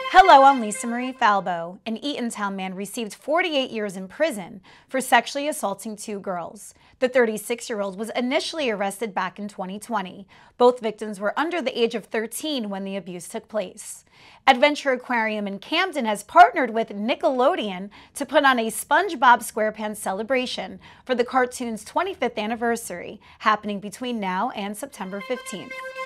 Hello, I'm Lisa Marie Falbo. An Eatontown man received 48 years in prison for sexually assaulting two girls. The 36-year-old was initially arrested back in 2020. Both victims were under the age of 13 when the abuse took place. Adventure Aquarium in Camden has partnered with Nickelodeon to put on a SpongeBob SquarePants celebration for the cartoon's 25th anniversary, happening between now and September 15th.